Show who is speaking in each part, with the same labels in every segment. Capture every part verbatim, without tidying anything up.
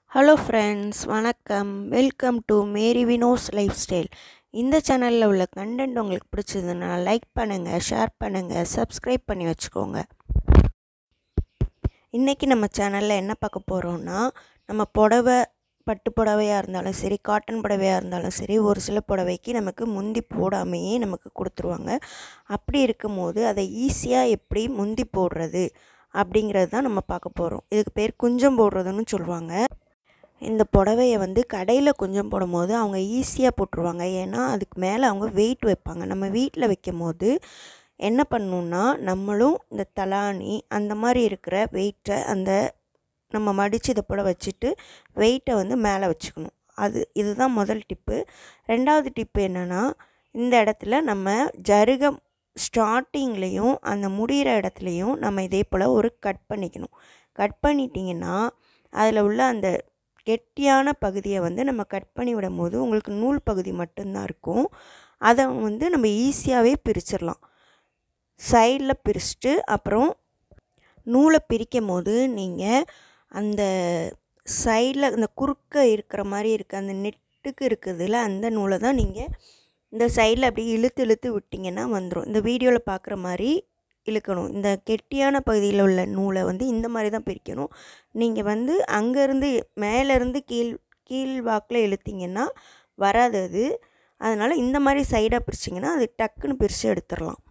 Speaker 1: Hello friends, வணக்கம். Welcome to Mary Vino's lifestyle. இந்த சேனலில் உள்ள கண்டென்ட் உங்களுக்கு பிடிச்சதுன்னா லைக் பண்ணுங்கள், ஷேர் பண்ணுங்கள், சப்ஸ்கிரைப் பண்ணி வச்சுக்கோங்க. இன்றைக்கி நம்ம சேனலில் என்ன பார்க்க போகிறோன்னா, நம்ம புடவை பட்டு புடவையாக இருந்தாலும் சரி, காட்டன் புடவையாக இருந்தாலும் சரி, ஒரு சில புடவைக்கு நமக்கு முந்தி போடாமையே நமக்கு கொடுத்துருவாங்க. அப்படி இருக்கும்போது அதை ஈஸியாக எப்படி முந்தி போடுறது அப்படிங்கிறது தான் நம்ம பார்க்க போகிறோம். இதுக்கு பேர் குஞ்சம் போடுறதுன்னு சொல்லுவாங்க. இந்த புடவையை வந்து கடையில் குஞ்சம் போடும்போது அவங்க ஈஸியாக போட்டுருவாங்க. ஏன்னா அதுக்கு மேலே அவங்க வெயிட் வைப்பாங்க. நம்ம வீட்டில் வைக்கும் போது என்ன பண்ணணுன்னா, நம்மளும் இந்த தலானி அந்த மாதிரி இருக்கிற வெயிட்டை அந்த நம்ம மடித்து இதை போல் வச்சுட்டு வெயிட்டை வந்து மேலே வச்சுக்கணும். அது இதுதான் முதல் டிப்பு. ரெண்டாவது டிப்பு என்னென்னா, இந்த இடத்துல நம்ம ஜருக ஸ்டார்டிங்லேயும் அந்த முடிகிற இடத்துலையும் நம்ம இதே போல் ஒரு கட் பண்ணிக்கணும். கட் பண்ணிட்டிங்கன்னா அதில் உள்ள அந்த கெட்டியான பகுதியை வந்து நம்ம கட் பண்ணி விடும் போது உங்களுக்கு நூல் பகுதி மட்டும்தான் இருக்கும். அதை வந்து நம்ம ஈஸியாகவே பிரிச்சிடலாம். சைடில் பிரிச்சுட்டு அப்புறம் நூலை பிரிக்கும் போது நீங்கள் அந்த சைடில் இந்த குறுக்க இருக்கிற மாதிரி இருக்க அந்த நெட்டுக்கு இருக்குதுல அந்த நூலை தான் நீங்கள் இந்த சைடில் அப்படியே இழுத்து இழுத்து விட்டிங்கன்னா வந்துடும். இந்த வீடியோவில் பார்க்குற மாதிரி இழுக்கணும். இந்த கெட்டியான பகுதியில் உள்ள நூலை வந்து இந்த மாதிரி தான் பிரிக்கணும். நீங்கள் வந்து அங்கேருந்து மேலேருந்து கீழ் கீழ் வாக்கில் இழுத்திங்கன்னா வராது அது. அதனால் இந்த மாதிரி சைடாக பிரிச்சிங்கன்னா அது டக்குன்னு பிரித்து எடுத்துடலாம்.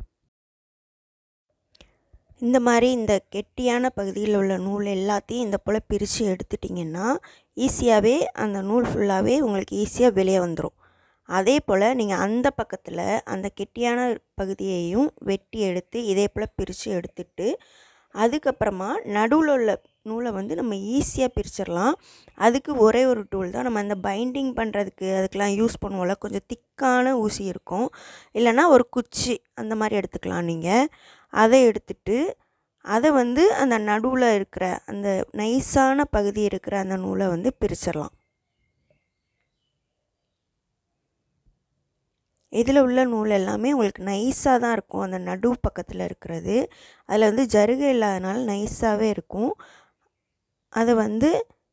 Speaker 1: இந்த மாதிரி இந்த கெட்டியான பகுதியில் உள்ள நூல் எல்லாத்தையும் இந்த போல் பிரித்து எடுத்துட்டிங்கன்னா ஈஸியாகவே அந்த நூல் ஃபுல்லாகவே உங்களுக்கு ஈஸியாக வெளியே வந்துடும். அதே போல் நீங்கள் அந்த பக்கத்தில் அந்த கெட்டியான பகுதியையும் வெட்டி எடுத்து இதே போல் பிரித்து எடுத்துட்டு அதுக்கப்புறமா நடுவில் உள்ள நூலை வந்து நம்ம ஈஸியாக பிரிச்சிடலாம். அதுக்கு ஒரே ஒரு டூல் தான். நம்ம அந்த பைண்டிங் பண்ணுறதுக்கு அதுக்கெலாம் யூஸ் பண்ணுவோம்ல, கொஞ்சம் திக்கான ஊசி இருக்கும், இல்லைனா ஒரு குச்சி அந்த மாதிரி எடுத்துக்கலாம். நீங்கள் அதை எடுத்துட்டு அதை வந்து அந்த நடுவில் இருக்கிற அந்த நைஸான பகுதி இருக்கிற அந்த நூலை வந்து பிரிச்சிடலாம். இதில் உள்ள நூல் எல்லாமே உங்களுக்கு நைஸாக தான் இருக்கும். அந்த நடு பக்கத்தில் இருக்கிறது அதில் வந்து ஜருகை இல்லாதனால நைஸாகவே இருக்கும். அதை வந்து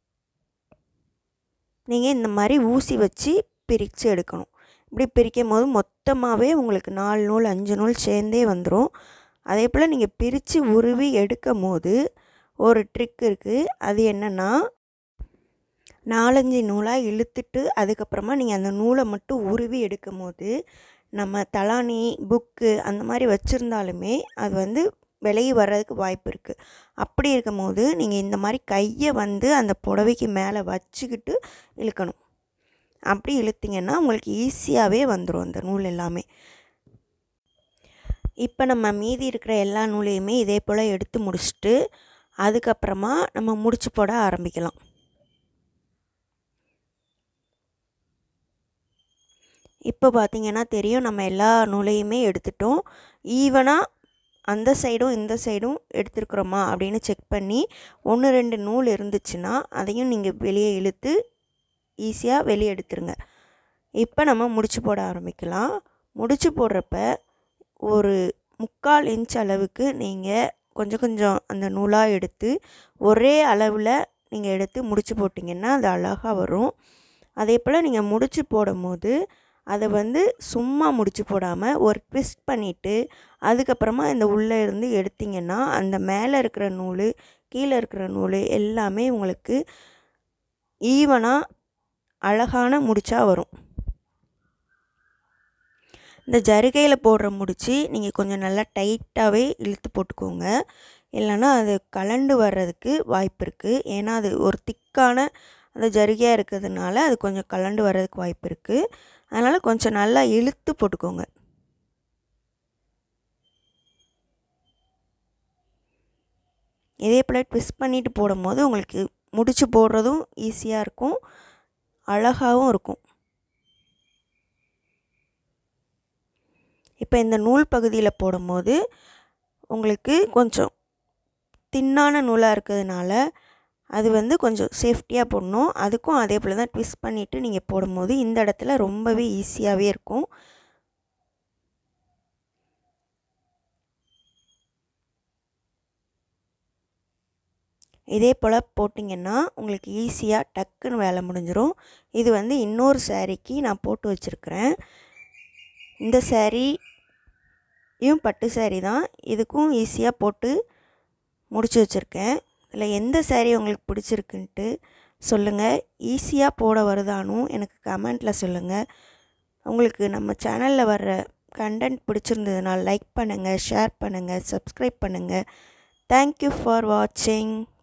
Speaker 1: நீங்கள் இந்த மாதிரி ஊசி வச்சு பிரித்து எடுக்கணும். இப்படி பிரிக்கும் போது மொத்தமாகவே உங்களுக்கு நாலு நூல் அஞ்சு நூல் சேர்ந்தே வந்துடும். அதே போல் நீங்கள் பிரித்து உருவி எடுக்கும் போது ஒரு ட்ரிக் இருக்குது. அது என்னென்னா, நாலஞ்சு நூலாக இழுத்துட்டு அதுக்கப்புறமா நீங்கள் அந்த நூலை மட்டும் உருவி எடுக்கும் போது நம்ம தலானி புக்கு அந்த மாதிரி வச்சுருந்தாலுமே அது வந்து விலகி வர்றதுக்கு வாய்ப்பு இருக்குது. அப்படி இருக்கும் போது நீங்கள் இந்த மாதிரி கையை வந்து அந்த புடவைக்கு மேலே வச்சுக்கிட்டு இழுக்கணும். அப்படி இழுத்திங்கன்னா உங்களுக்கு ஈஸியாகவே வந்துடும் அந்த நூல் எல்லாமே. இப்போ நம்ம மீதி இருக்கிற எல்லா நூலையுமே இதே போல் எடுத்து முடிச்சுட்டு அதுக்கப்புறமா நம்ம முடிச்சு போட ஆரம்பிக்கலாம். இப்போ பார்த்திங்கன்னா தெரியும், நம்ம எல்லா நூலையுமே எடுத்துட்டோம். ஈவனாக அந்த சைடும் இந்த சைடும் எடுத்துருக்குறோமா அப்படின்னு செக் பண்ணி ஒன்று ரெண்டு நூல் இருந்துச்சுன்னா அதையும் நீங்கள் வெளியே இழுத்து ஈஸியாக வெளியே எடுத்துருங்க. இப்போ நம்ம முடிச்சு போட ஆரம்பிக்கலாம். முடிச்சு போடுறப்ப ஒரு முக்கால் இன்ச் அளவுக்கு நீங்கள் கொஞ்சம் கொஞ்சம் அந்த நூலாக எடுத்து ஒரே அளவில் நீங்கள் எடுத்து முடிச்சு போட்டிங்கன்னா அது அழகாக வரும். அதே போல் நீங்கள் முடிச்சு போடும் போது அதை வந்து சும்மா முடிச்சு போடாமல் ஒரு ட்விஸ்ட் பண்ணிவிட்டு அதுக்கப்புறமா இந்த உள்ளே இருந்து எடுத்திங்கன்னா அந்த மேலே இருக்கிற நூல் கீழே இருக்கிற நூல் எல்லாமே உங்களுக்கு ஈவனாக அழகான முடிச்சா வரும். இந்த ஜருகையில் போடுற முடிச்சு நீங்கள் கொஞ்சம் நல்லா டைட்டாகவே இழுத்து போட்டுக்கோங்க. இல்லைன்னா அது கலண்டு வர்றதுக்கு வாய்ப்பு இருக்குது. ஏன்னா அது ஒரு திக்கான அந்த ஜருகையாக இருக்கிறதுனால அது கொஞ்சம் கலண்டு வர்றதுக்கு வாய்ப்பு இருக்குது. அதனால் கொஞ்சம் நல்லா இழுத்து போட்டுக்கோங்க. இதே போல் ட்விஸ்ட் பண்ணிவிட்டு போடும்போது உங்களுக்கு முடிச்சு போடுறதும் ஈஸியாக இருக்கும், அழகாகவும் இருக்கும். இப்போ இந்த நூல் பகுதியில் போடும்போது உங்களுக்கு கொஞ்சம் தின்னான நூலாக இருக்கிறதுனால அது வந்து கொஞ்சம் சேஃப்டியாக போடணும். அதுக்கும் அதே போல் தான் ட்விஸ்ட் பண்ணிவிட்டு நீங்கள் போடும்போது இந்த இடத்துல ரொம்பவே ஈஸியாகவே இருக்கும். இதே போல் போட்டிங்கன்னா உங்களுக்கு ஈஸியாக டக்குன்னு வேலை முடிஞ்சிடும். இது வந்து இன்னொரு சாரீக்கு நான் போட்டு வச்சுருக்கிறேன். இந்த சாரியும் பட்டு சாரீ தான். இதுக்கும் ஈஸியாக போட்டு முடிச்சு வச்சுருக்கேன். இதில் எந்த சாரீ உங்களுக்கு பிடிச்சிருக்குன்ட்டு சொல்லுங்கள். ஈஸியாக போட வருதானும் எனக்கு கமெண்ட்டில் சொல்லுங்கள். உங்களுக்கு நம்ம சேனலில் வர்ற கண்டென்ட் பிடிச்சிருந்ததுனால் லைக் பண்ணுங்கள், ஷேர் பண்ணுங்கள், சப்ஸ்கிரைப் பண்ணுங்கள். தேங்க்யூ ஃபார் வாட்சிங்.